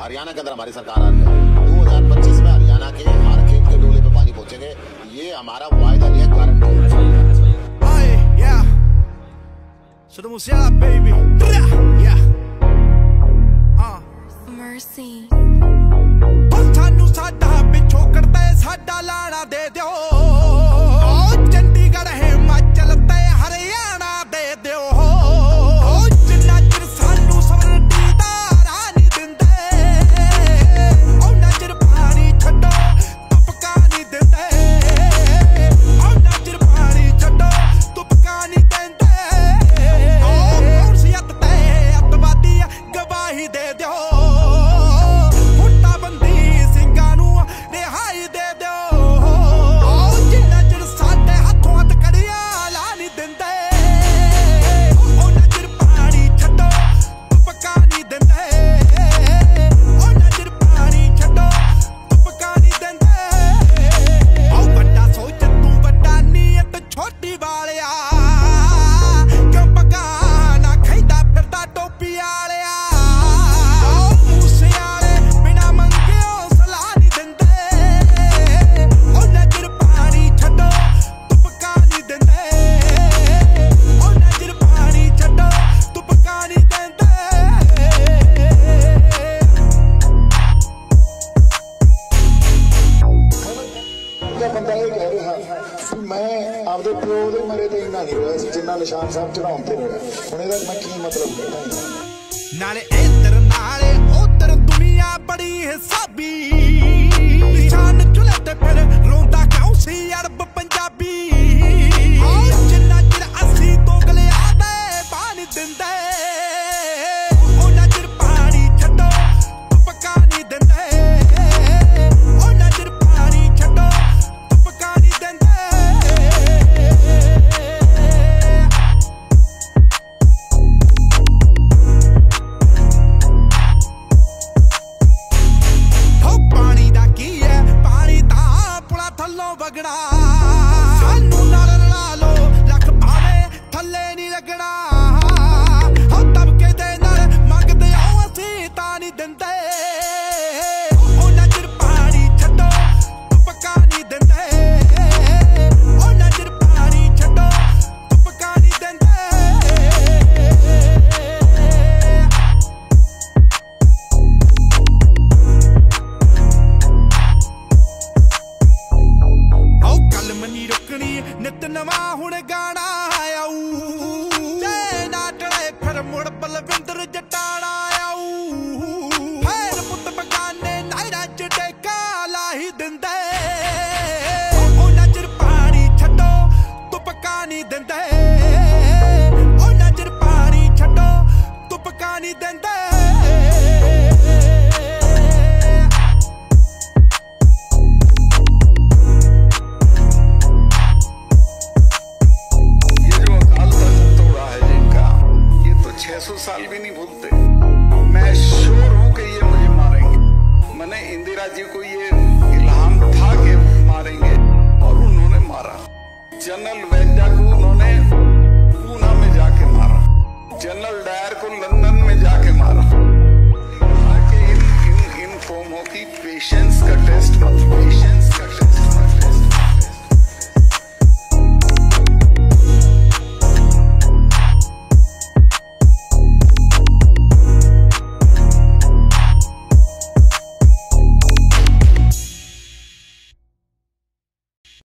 हरियाणा के अंदर हमारी सरकार आ रही है। 2025 में हरियाणा के हर खेत के डोले पे पानी पहुंचेंगे, ये हमारा वायदा नहीं है, guarantee. Sono musiala, baby. Yeah. Mercy. ਸਾਨੂੰ ਸਾਡਾ ਪਿੱਛੋਂ ਕਰਦਾ ਸਾਡਾ ਲਾਣਾ ਦੇ ਦਿਓ। ਚੰਡੀਗੜ੍ਹ ਹਿਮਾਚਲ ਤੇ ਹਰਿਆਣਾ ਦੇ ਦਿਓ। ਜਿੰਨਾ ਚਿਰ ਸਾਨੂੰ ਸਵਰਟੀ ਦਾ ਰਾਹ ਨਹੀਂ ਦਿੰਦੇ, ਉਹਨਾਂ ਚਿਰ ਪਾਣੀ ਛੱਡੋ ਤੁਪਕਾ ਨਹੀਂ ਦਿੰਦੇ। ਉਹਨਾਂ ਚਿਰ ਪਾਣੀ ਛੱਡੋ ਤੁਪਕਾ ਨਹੀਂ ਦਿੰਦੇ। ਕੌਂਸੀਅਤ ਤੇ ਅੱਤਵਾਦੀ ਗਵਾਹੀ ਦੇ ਦਿਓ। ਬੰਦਾ ਇਹ ਕਹਿ ਰਿਹਾ ਵੀ ਮੈਂ ਆਪਦੇ ਪਿਓ ਦੇ ਮਰੇ ਤੇ ਇੰਨਾ ਨਹੀਂ ਰੋਇਆ ਸੀ ਜਿੰਨਾ ਨਿਸ਼ਾਨ ਸਾਹਿਬ ਚੜਾਉਣ ਤੇ ਰੋਇਆ। ਹੁਣ ਇਹਦਾ ਮੈਂ ਕੀ ਮਤਲਬ ਕਹਿੰਦਾ? ਨਾਲੇ ਇੱਧਰ ਨਾਲੇ ਉੱਧਰ ਦੁਨੀਆ ਬੜੀ ਹਿਸਾਬੀ, ਨਿਸ਼ਾਨ ਚੁੱਲ੍ਹੇ ਤੇ ਫਿਰ ਰੋਂਦਾ ਕਿਉਂ ਸੀ ਅਰਬ ਪੰਜਾਬੀ। ਜਿੰਨਾ ਚਿਰ ਅਸੀਂ ਦੋਗਲਿਆਂ ਦੇ ਪਾਣੀ ਦਿੰਦੇ, ਉਹਨਾਂ ਚਿਰ ਪਾਣੀ ਛੱਡੋ ਤੁਪਕਾ ਨਹੀਂ ਦਿੰਦੇ। ਉਹਨਾਂ ਚਿਰ ਪਾਣੀ ਛੱਡੋ ਤੁਪਕਾ ਨਹੀਂ ਦਿੰਦੇ। ਥੱਲੋਂ ਵਗਣਾ ਸਾਨੂੰ ਨਾਲ ਰਲਾ ਲੋ, ਲੱਖ ਭਾਵੇਂ ਥੱਲੇ ਨਹੀਂ ਲੱਗਣਾ। ਹੋ ਦਬਕੇ ਦੇ ਨਾਲ ਮੰਗਦੇ ਆਓ ਅਸੀਂ ਤਾਂ ਨਹੀਂ ਦਿੰਦੇ। ਉਹਨਾਂ ਚਿਰ ਪਾਣੀ ਛੱਡੋ ਤੁਪਕਾ ਨਹੀਂ ਦਿੰਦੇ। ਉਹਨਾਂ ਚਿਰ ਪਾਣੀ ਛੱਡੋ ਤੁਪਕਾ ਨਹੀਂ ਦਿੰਦੇ। ਨਿਤ ਨਵਾਂ ਹੁਣ ਗਾਣਾ ਆਊ, ਜੇ ਨਾ ਟਲੇ ਫਿਰ ਮੁੜ ਬਲਵਿੰਦਰ ਜਟਾਣਾ ਆਊ। ਫੇਰ ਪੁੱਤ ਬਗਾਨੇ ਨਾਇਰਾ ਚ ਟੇਕਾ ਲਾਹੀ ਦਿੰਦੇ। ਉਹਨਾਂ ਚਿਰ ਪਾਣੀ ਛੱਡੋ ਤੁਪਕਾ ਨਹੀਂ ਦਿੰਦੇ। ਉਹਨਾਂ ਚਿਰ ਪਾਣੀ ਛੱਡੋ ਤੁਪਕਾ ਨਹੀਂ ਦਿੰਦੇ। साल भी नहीं भूलते।